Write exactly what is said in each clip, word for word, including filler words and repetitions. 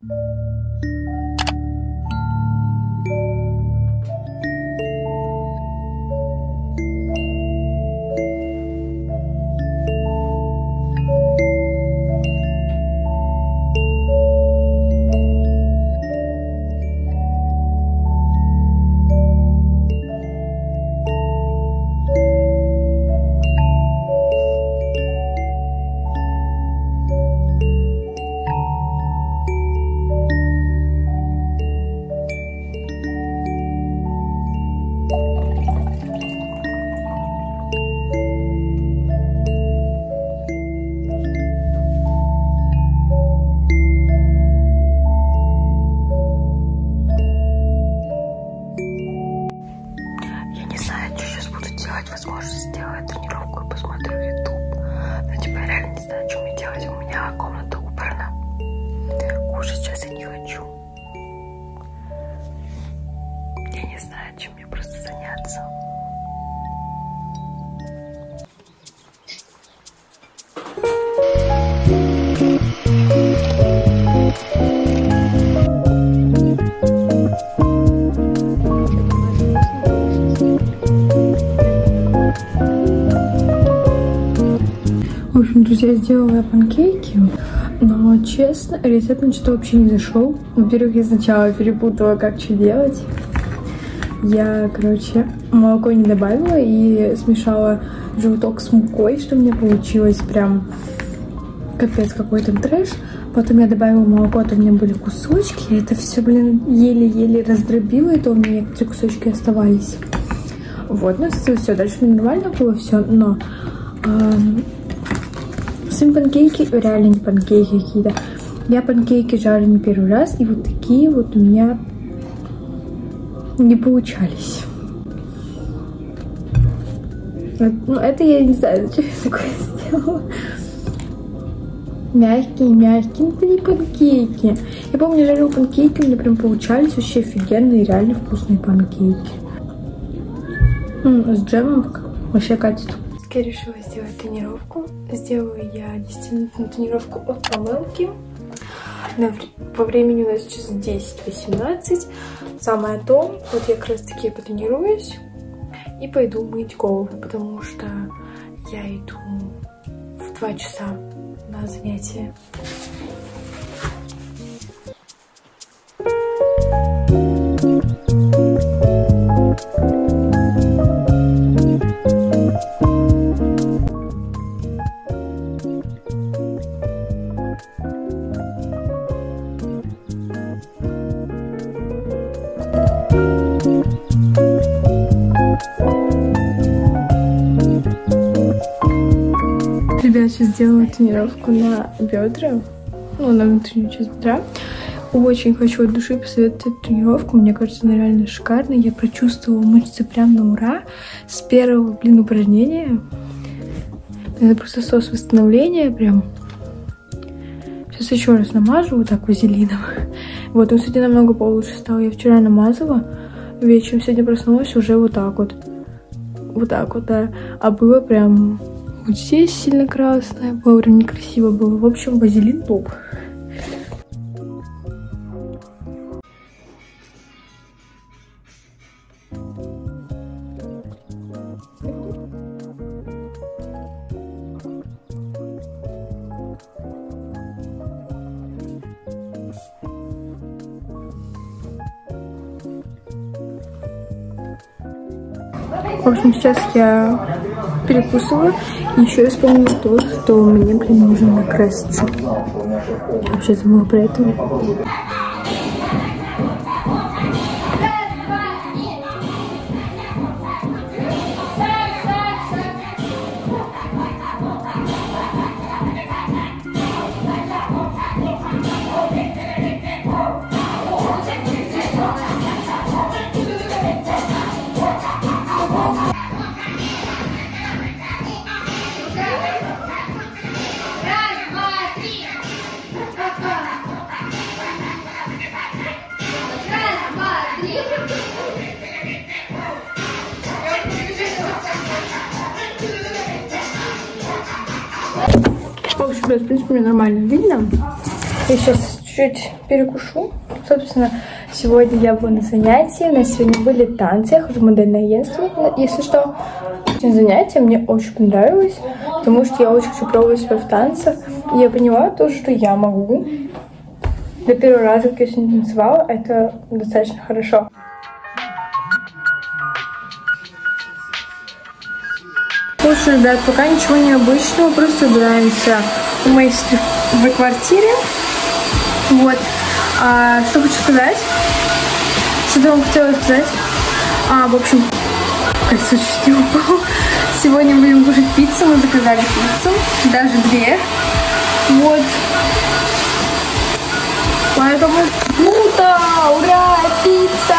Возможно, сделаю тренировку и посмотрю YouTube. Но типа я реально не знаю, что мне делать. У меня комната убрана. Кушать сейчас я не хочу. Я не знаю, чем мне просто заняться. В общем, друзья, сделала панкейки, но, честно, рецепт мне что-то вообще не зашел. Во-первых, я сначала перепутала, как что делать. Я, короче, молоко не добавила и смешала желток с мукой, что у меня получилось прям капец какой там трэш. Потом я добавила молоко, то у меня были кусочки. Это все, блин, еле-еле раздробила, и то у меня некоторые кусочки оставались. Вот, ну, все, дальше нормально было все, но... Эм... Сами панкейки реально не панкейки какие-то. Я панкейки жарю не первый раз, и вот такие вот у меня не получались. Ну, это я не знаю, зачем я такое сделала. Мягкие, мягкие, ну это не панкейки. Я помню, я жарила панкейки, у меня прям получались вообще офигенные, реально вкусные панкейки. М-м, с джемом вообще катит. Я решила сделать тренировку. Сделаю я десятиминутную тренировку от помылки. По времени у нас сейчас десять восемнадцать. Самое то, вот я как раз таки потренируюсь и пойду мыть голову, потому что я иду в два часа на занятия. Ребят, сейчас сделала тренировку на бедра, ну, на внутреннюю часть бедра. Очень хочу от души посоветовать эту тренировку. Мне кажется, она реально шикарная. Я прочувствовала мышцы прям на ура с первого, блин, упражнения. Это просто сос восстановления прям. Сейчас еще раз намажу вот так вазелином. Вот, он сегодня намного получше стал. Я вчера намазала вечером, сегодня проснулась уже вот так вот. Вот так вот, да. А было прям... Вот здесь сильно красное, было прям некрасиво было. В общем, вазелин топ. В общем, сейчас я перекусываю. И еще я вспомнила то, что мне, блин, нужно накраситься. Я вообще забыла про это. В общем, в принципе, мне нормально видно. Я сейчас чуть-чуть перекушу. Собственно, сегодня я была на занятии. У нас сегодня были танцы. Я хожу в модельное агентство, если что. Занятие мне очень понравилось, потому что я очень хочу пробовать себя в танцах. И я поняла то, что я могу. Для первого раза, как я сегодня танцевала, это достаточно хорошо. Слушай, ребят, пока ничего необычного, просто убираемся у моей сестры в квартире. Вот. А, что хочу сказать? Что-то я вам хотела сказать. А, в общем, кольцо чуть не упало. Сегодня будем кушать пиццу. Мы заказали пиццу. Даже две. Вот. Поэтому круто! Ура! Пицца!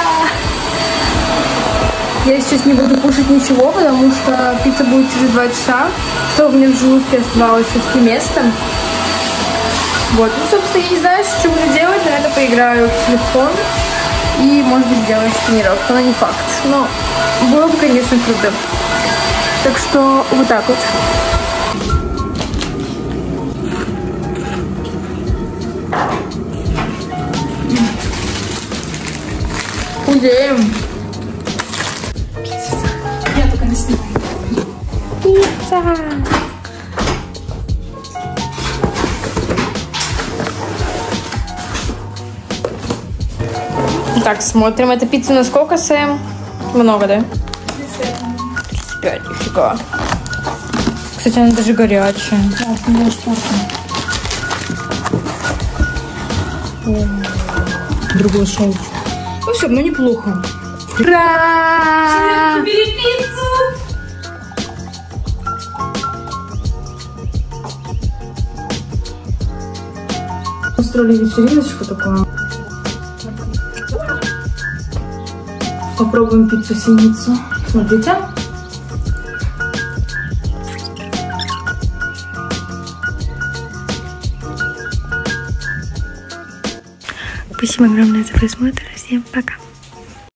Я сейчас не буду кушать ничего, потому что пицца будет через два часа, чтобы мне в желудке оставалось все-таки место. Вот, ну, собственно, я не знаю, что буду делать, наверное, поиграю в телефон и, может быть, сделаю тренировку, но не факт. Но было бы, конечно, круто. Так что вот так вот. Худеем. Я только не снимаю. Пицца! Так, смотрим. Это пицца на сколько, Сэм? Много, да? тридцать пять, нифига. Кстати, она даже горячая. Да, мне очень вкусно. Другой шоу. Ну все, ну неплохо. Ура! Бери пиццу! Устроили вечериночку такую. Попробуем пиццу-синицу. Смотрите. Спасибо огромное за просмотр. Всем пока.